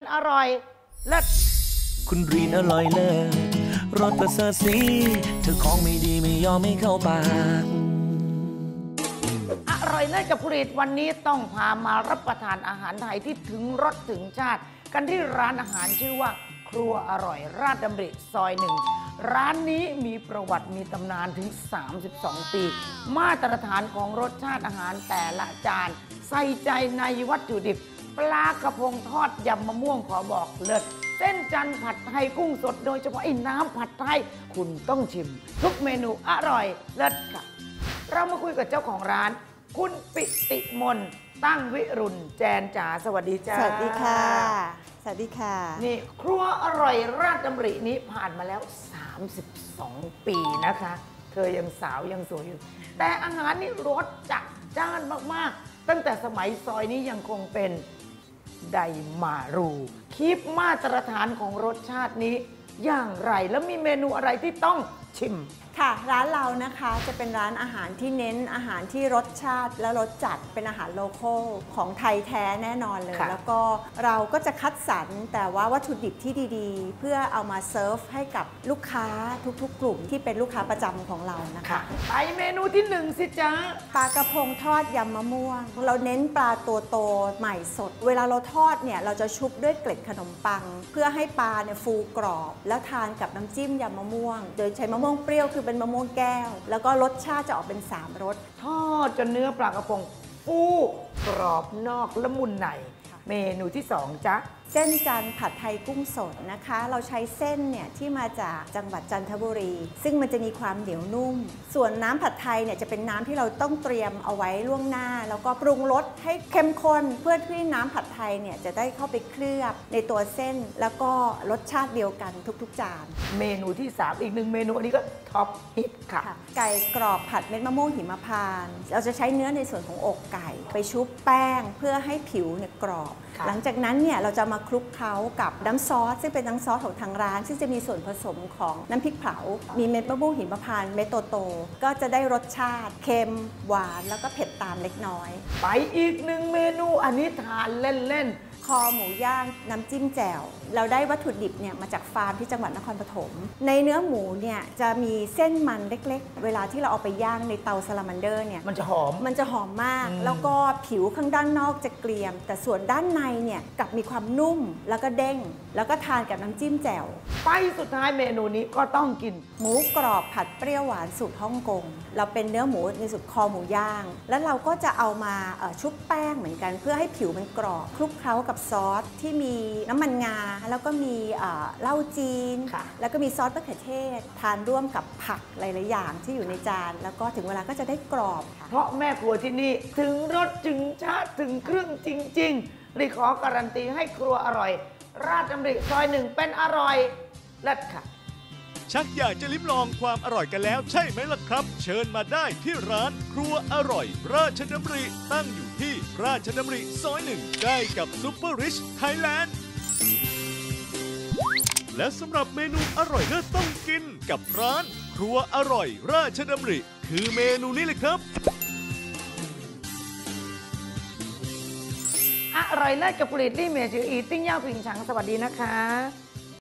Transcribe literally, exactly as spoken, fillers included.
อร่อยเลิศคุณรีนอร่อยเลิศรสประเสริฐสีเธอของไม่ดีไม่ยอมไม่เข้าปากอร่อยเลิศกับผลิตวันนี้ต้องพามารับประทานอาหารไทยที่ถึงรสถึงชาติกันที่ร้านอาหารชื่อว่าครัวอร่อยราชดำริซอยหนึ่งร้านนี้มีประวัติมีตำนานถึงสามสิบสองปีมาตรฐานของรสชาติอาหารแต่ละจานใส่ใจในวัตถุดิบปลากระพงทอดยำมะม่วงขอบอกเลิศเส้นจันทร์ผัดไทยกุ้งสดโดยเฉพาะไอ้น้ำผัดไทยคุณต้องชิมทุกเมนูอร่อยเลิศค่ะเรามาคุยกับเจ้าของร้านคุณปิติมนตั้งวิรุณแจนจ๋าสวัสดีจ้าสวัสดีค่ะสวัสดีค่ะนี่ครัวอร่อยราชดำรินี้ผ่านมาแล้วสามสิบสองปีนะคะเธอยังสาวยังสวยอยู่แต่อาหารนี่รสจัดจ้านมากๆตั้งแต่สมัยซอยนี้ยังคงเป็นไดมารูคีปมาตรฐานของรสชาตินี้อย่างไรแล้วมีเมนูอะไรที่ต้องชิมค่ะร้านเรานะคะจะเป็นร้านอาหารที่เน้นอาหารที่รสชาติและรสจัดเป็นอาหารโลคอลของไทยแท้แน่นอนเลยแล้วก็เราก็จะคัดสรรแต่ว่าวัตถุดิบที่ดีๆเพื่อเอามาเซิร์ฟให้กับลูกค้าทุกๆกลุ่มที่เป็นลูกค้าประจำของเรานะคะไปเมนูที่หนึ่งสิจ๊ะปลากระพงทอดยำมะม่วงเราเน้นปลาตัวโตใหม่สดเวลาเราทอดเนี่ยเราจะชุบด้วยเกล็ดขนมปังเพื่อให้ปลาเนี่ยฟูกรอบแล้วทานกับน้ำจิ้มยำมะม่วงโดยใช้มะม่วงเปรี้ยวคือเป็นมะม่วงแก้วแล้วก็รสชาติจะออกเป็นสามรสทอดจนเนื้อปลากระพงฟูกรอบนอกละมุนในเมนูที่สองจ๊ะเส้นจันทร์ผัดไทยกุ้งสดนะคะเราใช้เส้นเนี่ยที่มาจากจังหวัดจันทบุรีซึ่งมันจะมีความเหนียวนุ่มส่วนน้ำผัดไทยเนี่ยจะเป็นน้ำที่เราต้องเตรียมเอาไว้ล่วงหน้าแล้วก็ปรุงรสให้เข้มข้นเพื่อที่น้ำผัดไทยเนี่ยจะได้เข้าไปเคลือบในตัวเส้นแล้วก็รสชาติเดียวกันทุกๆจานเมนูที่สามอีกหนึ่งเมนูอันนี้ก็ท็อปฮิตค่ะไก่กรอบผัดเม็ดมะม่วงหิมพานต์เราจะใช้เนื้อในส่วนของอกไก่ไปชุบแป้งเพื่อให้ผิวเนี่ยกรอบหลังจากนั้นเนี่ยเราจะมาคลุกเคล้ากับน้ำซอสซึ่งเป็นน้ำซอสของทางร้านซึ่งจะมีส่วนผสมของน้ำพริกเผามีเม็ดมะม่วงหิมพานต์เม็ดโตๆก็จะได้รสชาติเค็มหวานแล้วก็เผ็ดตามเล็กน้อยไปอีกหนึ่งเมนูอันนี้ทานเล่นๆคอหมูย่างน้ำจิ้มแจ่วเราได้วัตถุดิบเนี่ยมาจากฟาร์มที่จังหวัดนครปฐมในเนื้อหมูเนี่ยจะมีเส้นมันเล็กๆเวลาที่เราเอาไปย่างในเตาซาลามันเดอร์เนี่ยมันจะหอมมันจะหอมมากแล้วก็ผิวข้างด้านนอกจะเกรียมแต่ส่วนด้านในเนี่ยกลับมีความนุ่มแล้วก็เด้งแล้วก็ทานกับน้ำจิ้มแจ่วไปสุดท้ายเมนูนี้ก็ต้องกินหมูกรอบผัดเปรี้ยวหวานสูตรฮ่องกงเราเป็นเนื้อหมูในสูตรคอหมูย่างแล้วเราก็จะเอามาชุบแป้งเหมือนกันเพื่อให้ผิวมันกรอบคลุกเคล้ากับซอสที่มีน้ำมันงาแล้วก็มีเหล้าจีนแล้วก็มีซอสมะเขือเทศทานร่วมกับผักหลายๆอย่างที่อยู่ในจานแล้วก็ถึงเวลาก็จะได้กรอบเพราะแม่ครัวที่นี่ถึงรสถึงชาติถึงเครื่องจริงๆรีขอการันตีให้ครัวอร่อยราชดำริซอยหนึ่งเป็นอร่อยเลิศค่ะชักอยากจะลิ้มลองความอร่อยกันแล้วใช่ไหมล่ะครับเชิญมาได้ที่ร้านครัวอร่อยราชดำริตั้งอยู่ที่ราชดำริซอยหนึ่งใกล้กับซุปเปอร์ริชไทยแลนด์และสำหรับเมนูอร่อยเลิศต้องกินกับร้านครัวอร่อยราชดำริคือเมนูนี้เลยครับอร่อยเลิศกับผลิตลี่เมียชื่ออีติ้งย่าผิงฉังสวัสดีนะคะ